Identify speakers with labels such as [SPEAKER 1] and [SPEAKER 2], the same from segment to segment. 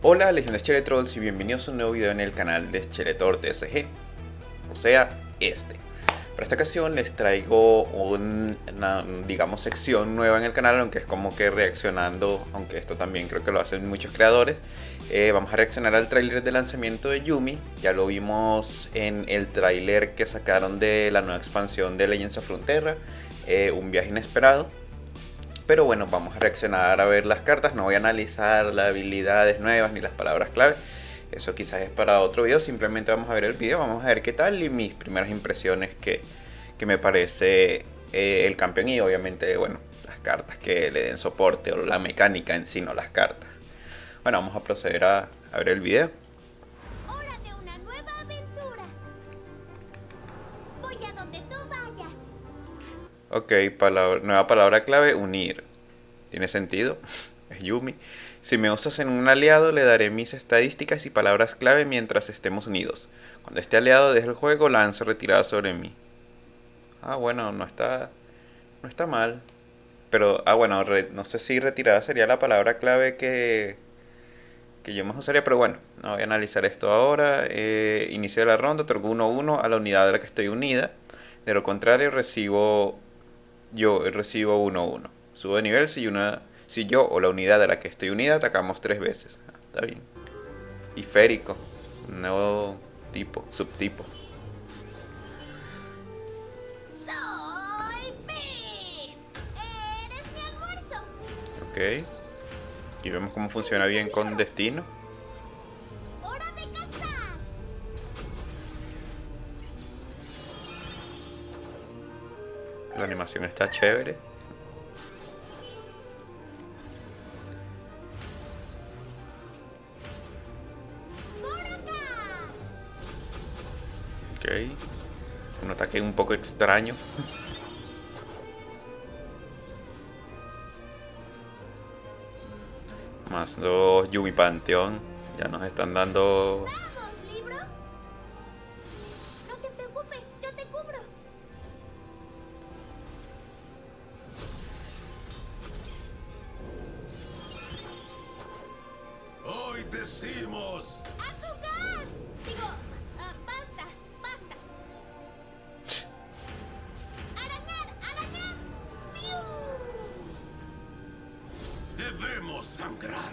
[SPEAKER 1] Hola Legión de Cheletrolls y bienvenidos a un nuevo video en el canal de Cheletor TSG, o sea, este. Para esta ocasión les traigo una, digamos, sección nueva en el canal, aunque es como que reaccionando, aunque esto también creo que lo hacen muchos creadores. Vamos a reaccionar al tráiler de lanzamiento de Yuumi. Ya lo vimos en el tráiler que sacaron de la nueva expansión de Legends of Frontera, un viaje inesperado. Pero bueno, vamos a reaccionar a ver las cartas, no voy a analizar las habilidades nuevas ni las palabras clave. Eso quizás es para otro video, simplemente vamos a ver el video, vamos a ver qué tal y mis primeras impresiones que me parece el campeón y obviamente, bueno, las cartas que le den soporte o la mecánica en sí, no las cartas. Bueno, vamos a proceder a ver el video.
[SPEAKER 2] Hora de una nueva aventura. Voy a donde tú vayas.
[SPEAKER 1] Ok, nueva palabra clave, unir. ¿Tiene sentido? Es Yuumi. Si me usas en un aliado, le daré mis estadísticas y palabras clave mientras estemos unidos. Cuando este aliado deje el juego, lanza retirada sobre mí. Ah, bueno, no está mal. Pero, bueno, no sé si retirada sería la palabra clave que yo más usaría, pero bueno, no voy a analizar esto ahora. Inicio de la ronda, otorgo 1-1 a la unidad de la que estoy unida. De lo contrario, recibo 1-1. Subo de nivel si yo o la unidad de la que estoy unida atacamos 3 veces. Está bien. Y férico, un nuevo tipo, subtipo.
[SPEAKER 2] Soy Fizz. Eres mi almuerzo.
[SPEAKER 1] Ok. Y vemos cómo funciona bien con destino.
[SPEAKER 2] Hora de cazar.
[SPEAKER 1] La animación está chévere.
[SPEAKER 2] Por acá.
[SPEAKER 1] Ok. Un ataque un poco extraño. Más 2 Yuumi Panteón. Ya nos están dando...
[SPEAKER 2] Vamos, libro. No te preocupes, yo te cubro.
[SPEAKER 3] Hoy decimos.
[SPEAKER 2] ¡A jugar! Digo, basta. Arañar. ¡Piu!
[SPEAKER 3] Debemos sangrar.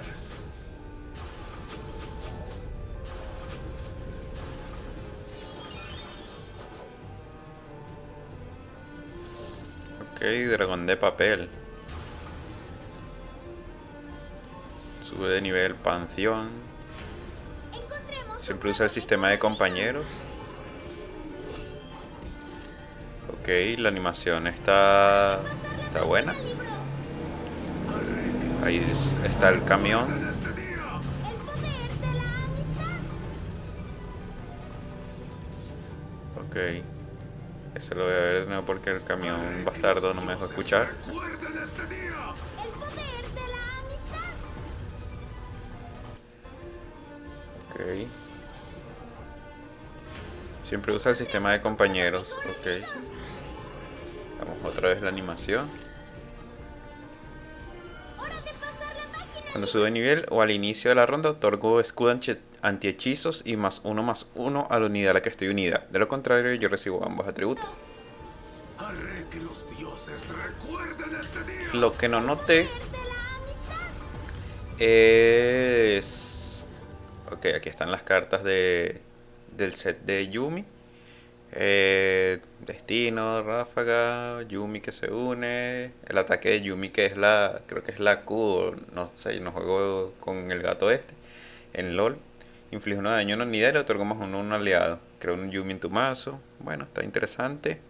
[SPEAKER 1] Ok, dragón de papel. Sube de nivel panteón.
[SPEAKER 2] Encontremos
[SPEAKER 1] Siempre usa el sistema de compañeros. Ok, la animación está buena. Ahí está el camión.
[SPEAKER 3] En este día.
[SPEAKER 2] el poder de la amistad.
[SPEAKER 1] Ok. Eso lo voy a ver de nuevo porque el camión bastardo no me dejó escuchar.
[SPEAKER 3] Recuerden este día.
[SPEAKER 2] El poder de la amistad.
[SPEAKER 1] Ok. Siempre usa el sistema de compañeros. Ok. Vamos otra vez la animación.
[SPEAKER 2] Hora de pasar la página.
[SPEAKER 1] Cuando sube de nivel o al inicio de la ronda, otorgo escudo antihechizos y +1/+1 a la unidad a la que estoy unida. De lo contrario, yo recibo ambos atributos.
[SPEAKER 3] Haré que los dioses recuerden este día.
[SPEAKER 1] Lo que no noté
[SPEAKER 2] De la amistad.
[SPEAKER 1] es... Ok, aquí están las cartas del set de Yuumi. Destino, ráfaga, Yuumi que se une, el ataque de Yuumi que es creo que es la Q, no sé, no juego con el gato este, en LOL. Inflige 1 de daño a una unidad y le otorga +1 a un aliado. Crea un Yuumi en tu mazo, bueno, está interesante.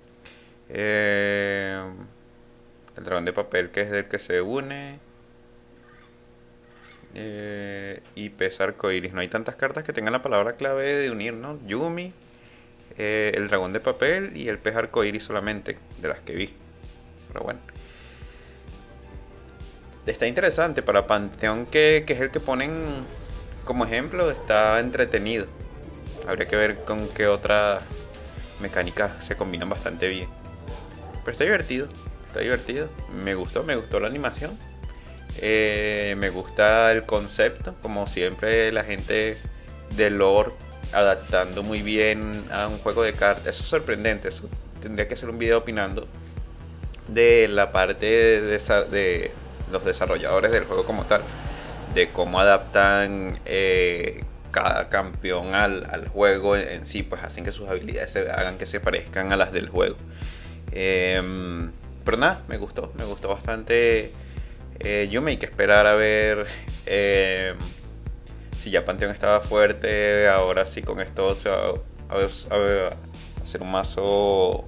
[SPEAKER 1] El dragón de papel que es el que se une. Y pesa arcoiris, no hay tantas cartas que tengan la palabra clave de unir, ¿no? Yuumi, el dragón de papel y el pez arcoíris solamente, de las que vi. Pero bueno. Está interesante para Panteón, que es el que ponen como ejemplo, está entretenido. Habría que ver con qué otras mecánicas se combinan bastante bien. Pero está divertido, Me gustó la animación. Me gusta el concepto, como siempre la gente de lore adaptando muy bien a un juego de cartas. Eso es sorprendente, eso tendría que hacer un video opinando de la parte de los desarrolladores del juego como tal, de cómo adaptan cada campeón al juego en sí, pues hacen que sus habilidades hagan que se parezcan a las del juego. Pero nada, me gustó bastante. Yo me hay que esperar a ver si ya Panteón estaba fuerte. Ahora sí, con esto se va a hacer un mazo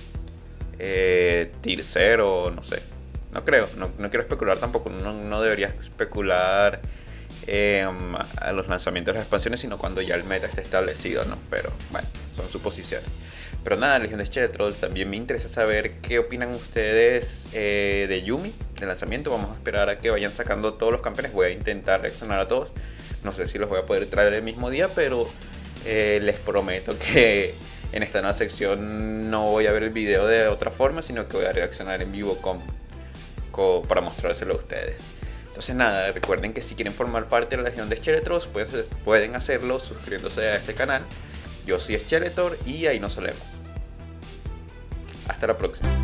[SPEAKER 1] tier 0, no sé. No creo, no quiero especular tampoco. No debería especular a los lanzamientos de las expansiones, sino cuando ya el meta esté establecido, ¿no? Pero bueno, son suposiciones. Pero nada, Legión de Skeletroll, también me interesa saber qué opinan ustedes de Yuumi, del lanzamiento. Vamos a esperar a que vayan sacando todos los campeones. Voy a intentar reaccionar a todos. No sé si los voy a poder traer el mismo día, pero les prometo que en esta nueva sección no voy a ver el video de otra forma, sino que voy a reaccionar en vivo para mostrárselo a ustedes. Entonces nada, recuerden que si quieren formar parte de la Legión de Skeletroll, pueden hacerlo suscribiéndose a este canal. Yo soy Skeletor y ahí nos vemos. Hasta la próxima.